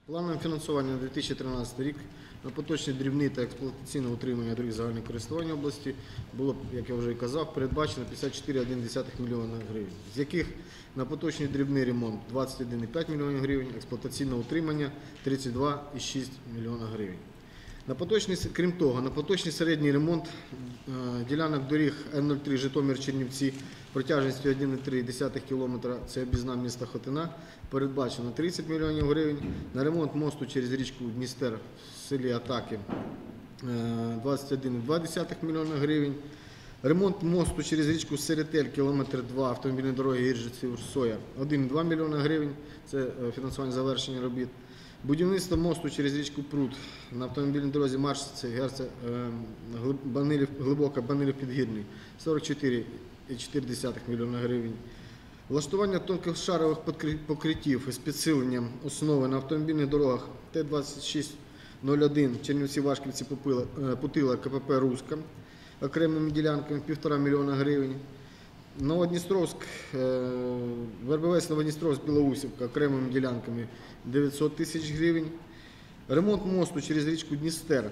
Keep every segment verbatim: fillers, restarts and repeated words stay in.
Планом фінансування на дві тисячі тринадцятий рік на поточні дрібні та експлуатаційне утримання доріг загального користування області було, як я вже і казав, передбачено п'ятдесят чотири цілих одна десята мільйона гривень, з яких на поточний дрібний ремонт двадцять один цілих п'ять мільйонів гривень, експлуатаційне утримання тридцять два цілих шість мільйона гривень. На поточний, крім того, на поточний середній ремонт е, ділянок доріг Н нуль три Житомир-Чернівці протяжністю один цілих три десятих кілометра, це об'їзна міста Хотина, передбачено тридцять мільйонів гривень. На ремонт мосту через річку Дністер в селі Атаки е, двадцять один цілих два десятих мільйона гривень. Ремонт мосту через річку Серетель, кілометр два, автомобільної дороги Гіржиці-Урсоя один цілих два мільйона гривень, це фінансування завершення робіт. Будівництво мосту через річку Прут на автомобільній дорозі Маршиці, Герце, Банилів, Глибока, Банилів-Підгірний сорок чотири цілих чотири десятих мільйона гривень. Влаштування тонкошарових покриттів із підсиленням основи на автомобільних дорогах Т двадцять шість нуль один Чернівці-Вашківці, Путила, КПП «Руська» окремими ділянками півтора мільйона гривень. Новодністровськ, Вербовець, Новодністровськ, Білоусівка окремими ділянками дев'ятсот тисяч гривень. Ремонт мосту через річку Дністер,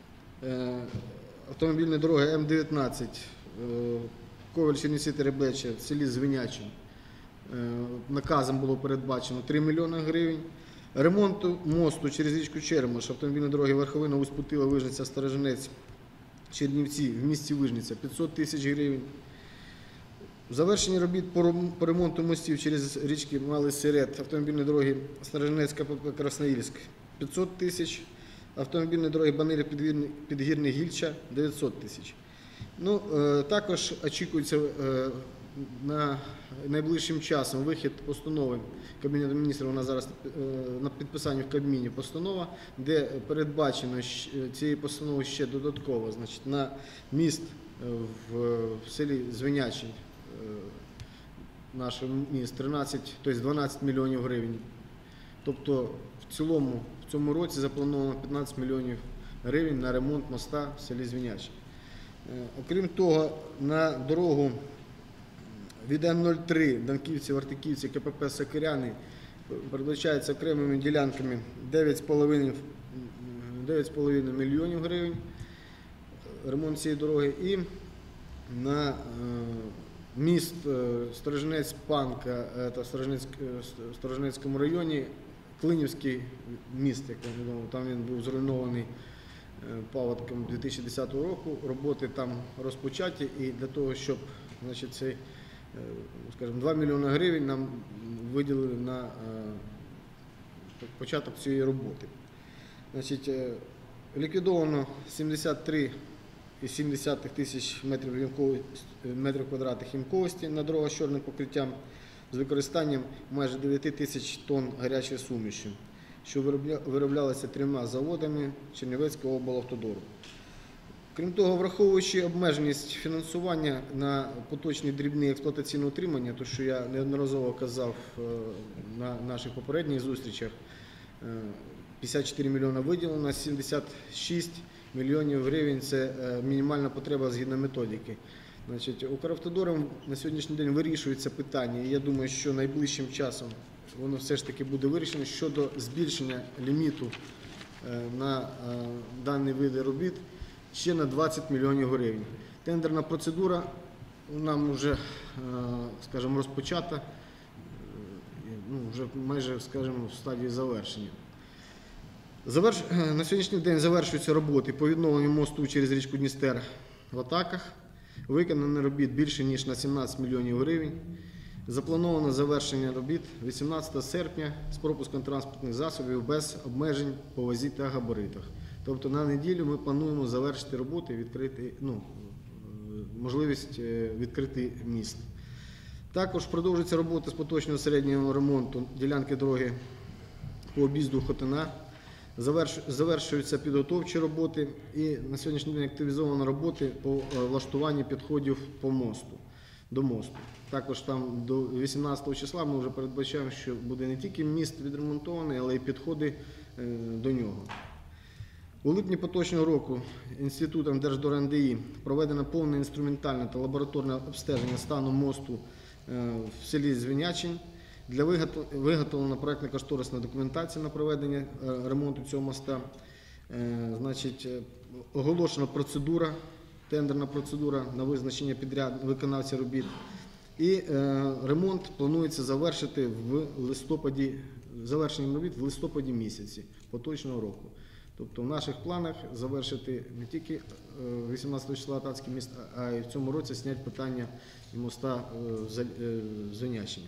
автомобільної дороги М дев'ятнадцять, Ковель-Чернівці-Теребече в селі Звинячий. Наказом було передбачено три мільйони гривень. Ремонту мосту через річку Черемош, автомобільної дороги Верховина, Усть-Путила, Вижниця, Сторожинець, Чернівці в місті Вижниця п'ятсот тисяч гривень. Завершення робіт по ремонту мостів через річки Малий Серед, автомобільної дороги Сторожинець-Красноїльськ п'ятсот тисяч, автомобільної дороги Банилів-Підгірний-Гільча дев'ятсот тисяч. Ну, також очікується на найближчим часом вихід постанови Кабінету міністрів, вона зараз на підписанні в Кабміні постанова, де передбачено цією постановою ще додатково, значить, на міст в селі Звинячий, наш міст, тринадцять, тобто дванадцять мільйонів гривень. Тобто в цілому в цьому році заплановано п'ятнадцять мільйонів гривень на ремонт моста в селі Звинячий. Окрім того, на дорогу від Н нуль три Данківці-Вартиківці, КПП Сокиряни передбачається окремими ділянками дев'ять цілих п'ять мільйонів гривень ремонт цієї дороги. І на міст Сторожинець-Панка, це в Сторожинецькому районі, Клинівський міст, як відомо, там він був зруйнований паводком дві тисячі десятого року, роботи там розпочаті, і для того, щоб, значить, цей, скажімо, два мільйони гривень нам виділили на початок цієї роботи. Значить, ліквідовано сімдесят три цілих сім десятих тисяч метрів, метрів квадратних ямковості на дорогах з чорним покриттям з використанням майже дев'яти тисяч тонн гарячої суміші, що вироблялися трьома заводами Чернівецького облавтодору. Крім того, враховуючи обмеженість фінансування на поточні дрібні експлуатаційне утримання, то що я неодноразово казав на наших попередніх зустрічах, п'ятдесят чотири мільйони виділено, сімдесят шість мільйонів гривень – це мінімальна потреба згідно методики. Значить, Укравтодором на сьогоднішній день вирішується питання, і я думаю, що найближчим часом воно все ж таки буде вирішено щодо збільшення ліміту на дані види робіт ще на двадцять мільйонів гривень. Тендерна процедура нам вже, скажімо, розпочата, ну, вже майже, скажімо, в стадії завершення. Заверш... На сьогоднішній день завершуються роботи по відновленню мосту через річку Дністер в Атаках. Виконано робіт більше, ніж на сімнадцять мільйонів гривень. Заплановано завершення робіт вісімнадцятого серпня з пропуском транспортних засобів без обмежень по вазі та габаритах. Тобто на неділю ми плануємо завершити роботи, відкрити, ну, можливість відкрити міст. Також продовжується робота з поточного середнього ремонту ділянки дороги по об'їзду Хотина. Завершуються підготовчі роботи і на сьогоднішній день активізовано роботи по влаштуванню підходів по мосту, до мосту. Також там до вісімнадцятого числа ми вже передбачаємо, що буде не тільки міст відремонтований, але й підходи до нього. У липні поточного року Інститутом Держдор-НДІ проведено повне інструментальне та лабораторне обстеження стану мосту в селі Звинячий. Для виготов- виготовлена проектно-кошторисна документація на проведення е, ремонту цього моста. Е, Значить, е, оголошена процедура, тендерна процедура на визначення підряд виконавця робіт. І е, ремонт планується завершити в листопаді, завершенням робіт в листопаді місяці поточного року. Тобто в наших планах завершити не тільки е, вісімнадцятого числа Татський міст, а й в цьому році зняти питання і моста е, з е, Звенящині.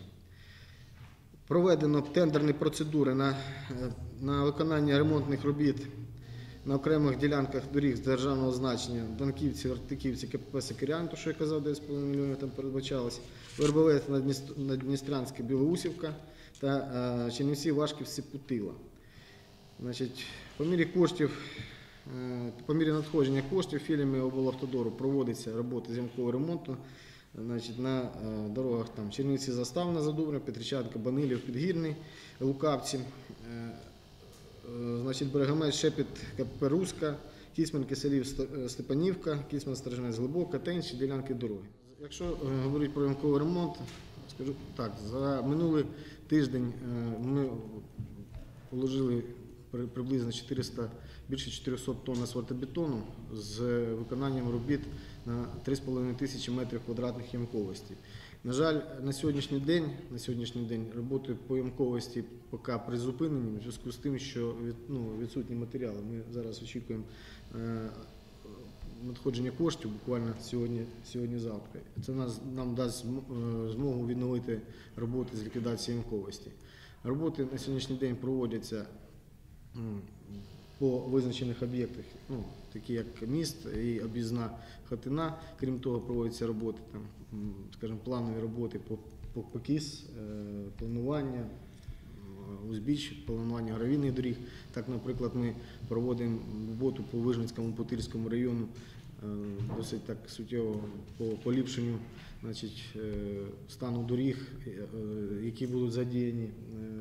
Проведено тендерні процедури на, е, на виконання ремонтних робіт на окремих ділянках доріг з державного значення Данківці, Ортиківці, КПП Сокирян, то що я казав, дев'ять з половиною мільйонів там передбачалось, Вербовець, Наддністранське, Білоусівка та е, Чернівці, Вашківці, Путила. Значить, по мірі коштів, е, по мірі надходження коштів філіями облавтодору проводиться роботи з ямкового ремонту. Значить, на е, дорогах там Чернівці, Заставна, Задубна, Петричанка, Банилів, Підгірний, Лукавці. Е, Значить, Берегомет, Шепіт, КПП Руська, Кіцман, Киселів, Степанівка, Кіцман, Сторожинець, Глибока та інші ділянки дороги. Якщо е, говорити про ямковий ремонт, скажу так, за минулий тиждень е, ми положили при- приблизно чотириста, більше чотириста тонн асфальтобетону з виконанням робіт на три з половиною тисячі метрів квадратних ямковості. На жаль, на сьогоднішній день, на сьогоднішній день роботи по ямковості поки призупинені в зв'язку з тим, що від, ну, відсутні матеріали. Ми зараз очікуємо е, надходження коштів буквально сьогодні, сьогодні-завтра. Це нас, нам дасть зм- е, змогу відновити роботи з ліквідації ямковості. Роботи на сьогоднішній день проводяться м, по визначених об'єктах, ну, такі як міст і об'їзна Хотина. Крім того, проводяться роботи, там, м, скажімо, планові роботи по, по, по КІС, е, планування, е, узбіч, планування гравійних доріг. Так, наприклад, ми проводимо роботу по Вижницькому, Путильському району, е, досить так суттєво по поліпшенню, значить, е, стану доріг, е, е, які будуть задіяні е,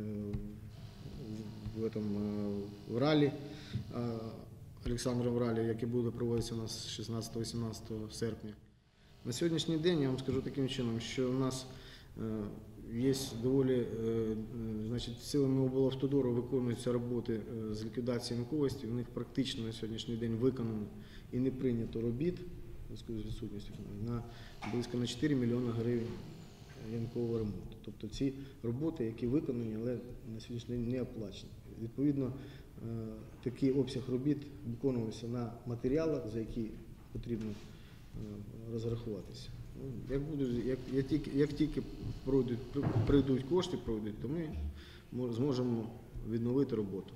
в, этом, е, в ралі. е, Олександра Вралі, який буде проводитися у нас шістнадцятого-вісімнадцятого серпня. На сьогоднішній день я вам скажу таким чином, що у нас е, є доволі, е, значить, силами облавтодору виконуються роботи е, з ліквідації ямковості. У них практично на сьогоднішній день виконано і не прийнято робіт в зв'язку з відсутністю на близько на чотири мільйони гривень ямкового ремонту. Тобто ці роботи, які виконані, але на сьогоднішній день не оплачені. Відповідно, е, такий обсяг робіт виконувався на матеріалах, за які потрібно е, розрахуватися. Ну, як, буде, як, як тільки, як тільки пройдуть, прийдуть кошти, пройдуть, то ми мо- зможемо відновити роботу.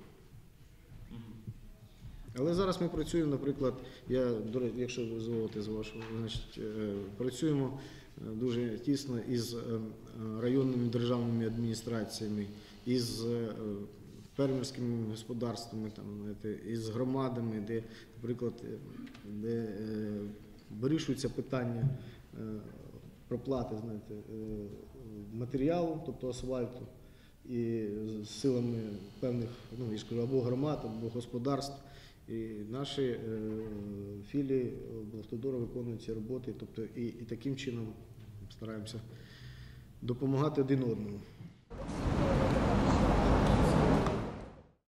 Але зараз ми працюємо, наприклад, я, до речі, якщо дозволите з вашого, значить, е, працюємо е, дуже тісно із е, районними державними адміністраціями, із е, фермерськими господарствами, там, знаєте, із громадами, де, наприклад, е, де е, вирішуються питання е, проплати, знаєте, е, матеріалу, тобто асфальту, і з силами певних, ну, я ж кажу, або громад, або господарств. І наші е, філії облавтодору виконують ці роботи, тобто і, і таким чином стараємося допомагати один одному.